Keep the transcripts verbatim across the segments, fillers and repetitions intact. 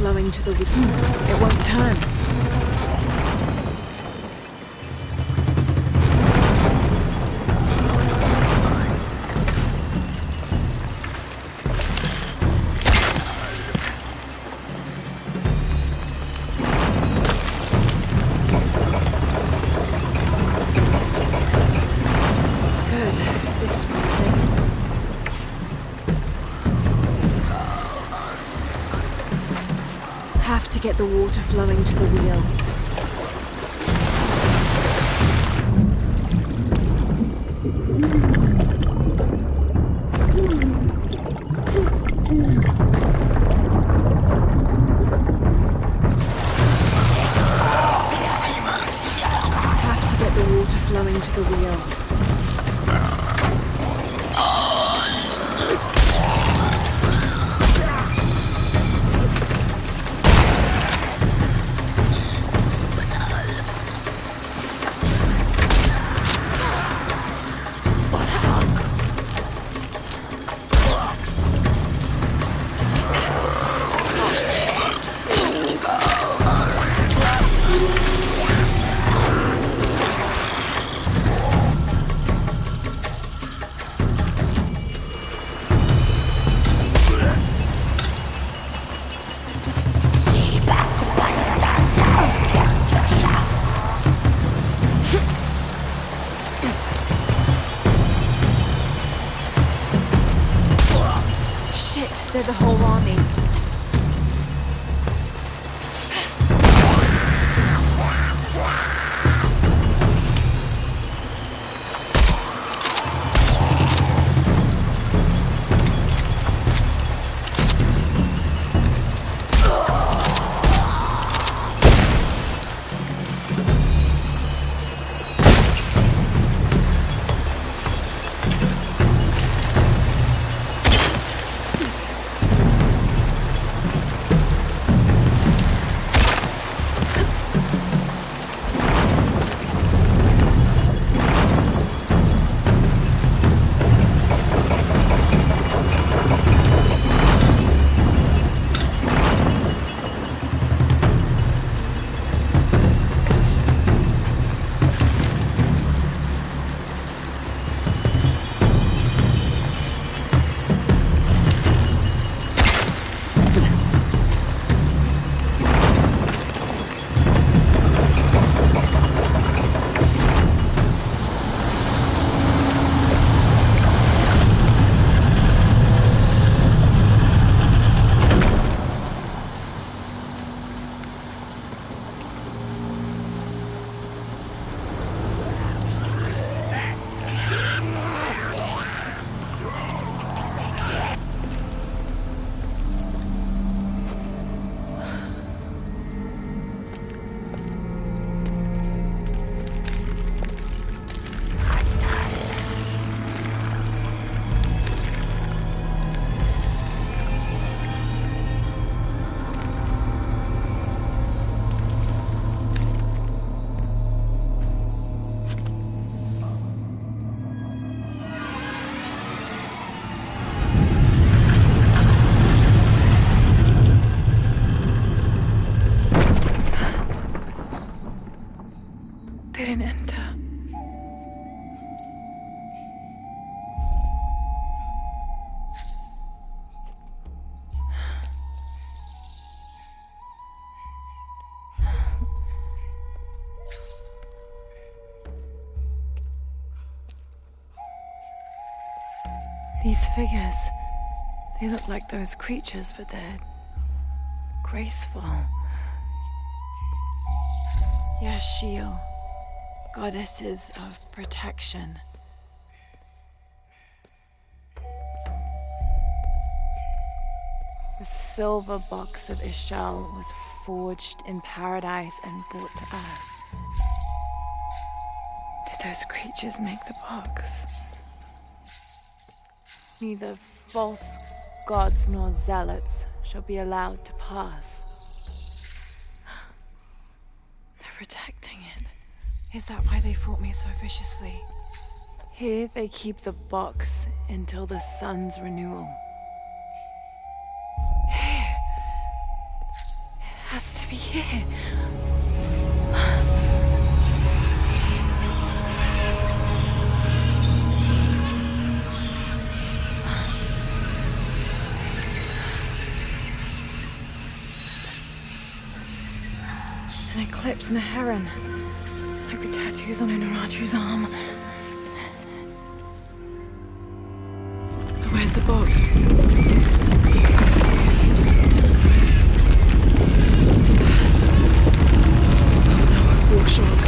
flowing to the wheel. It won't turn. Have to get the water flowing to the wheel. Have to get the water flowing to the wheel. There's a whole army. They didn't enter. These figures, they look like those creatures, but they're graceful. Yashil, goddesses of protection. The silver box of Ishal was forged in paradise and brought to Earth. Did those creatures make the box? Neither false gods nor zealots shall be allowed to pass. They're protecting it. Is that why they fought me so viciously? Here they keep the box until the sun's renewal. Here, has to be here. An eclipse and a heron. Like the tattoos on Unuratu's arm. But where's the box? Oh no, a full shock.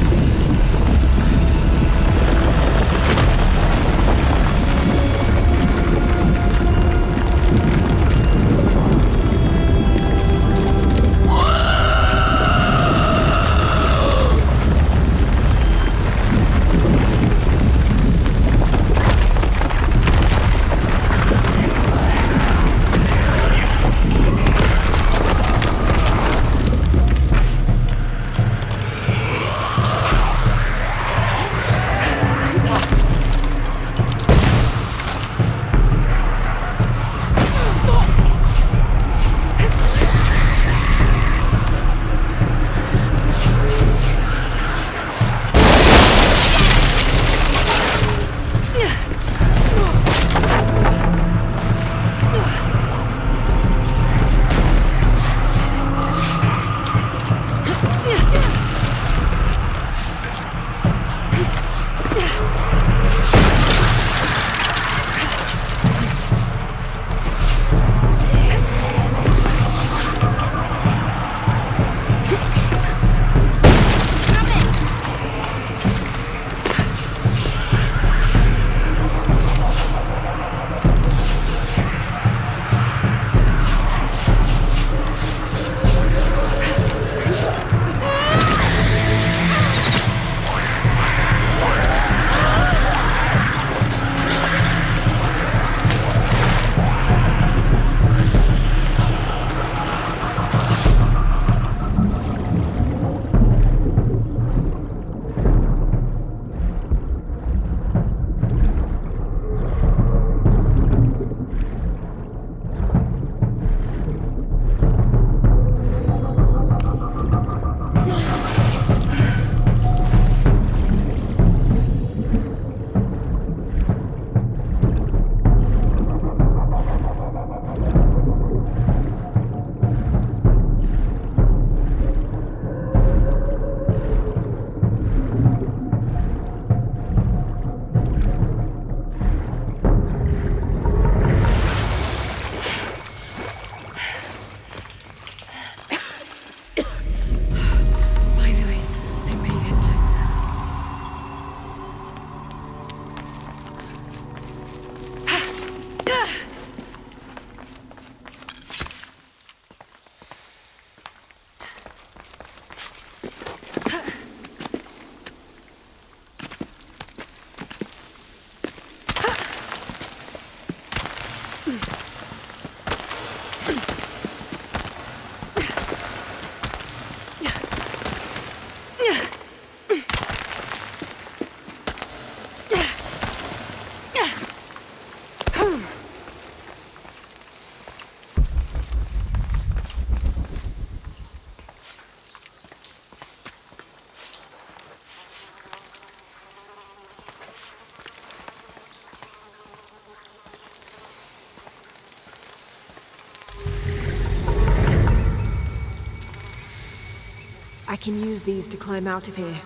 I can use these to climb out of here.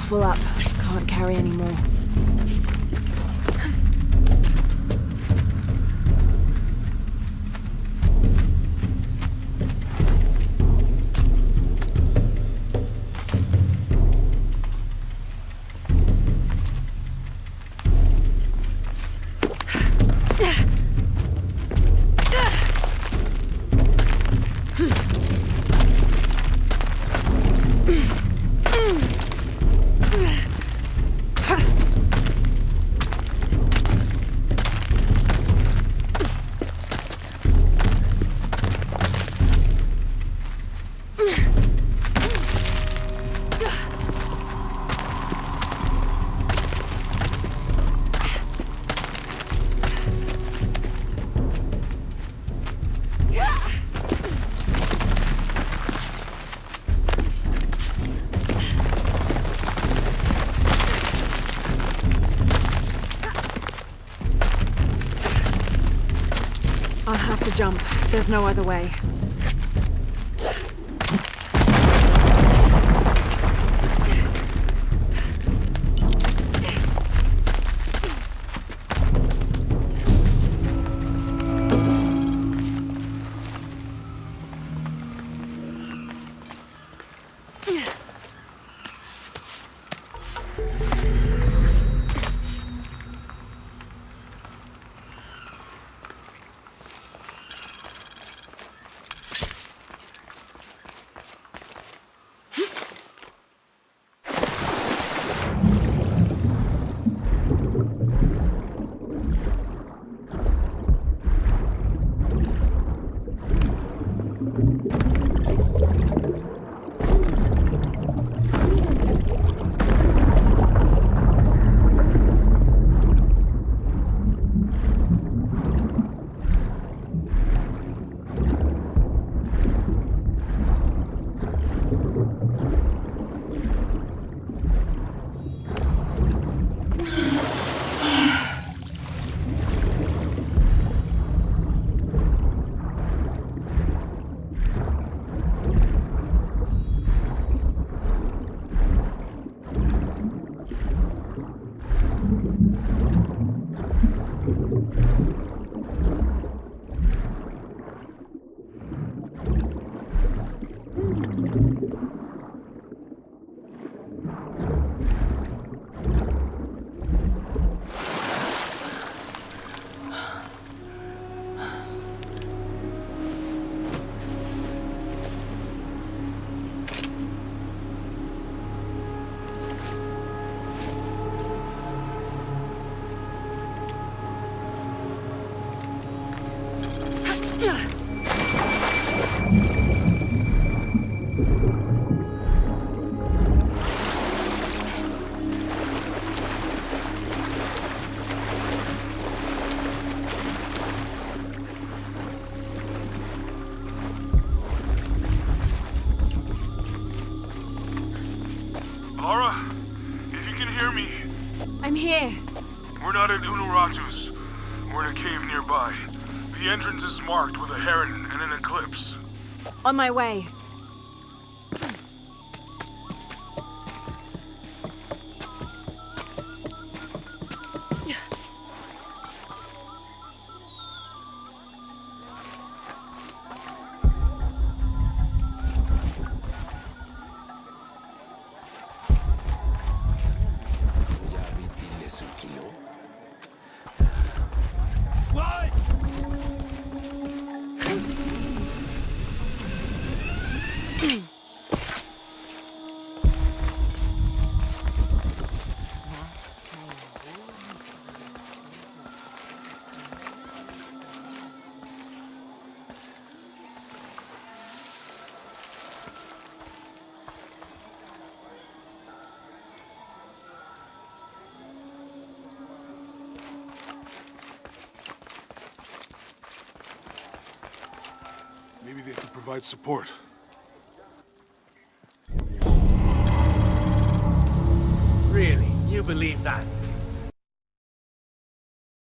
full up. Can't carry any more. I'll have to jump. There's no other way. Lara, if you can hear me. I'm here. We're not at Unuratu's. We're in a cave nearby. The entrance is marked with a heron and an eclipse. On my way. Maybe they could provide support. Really? You believe that?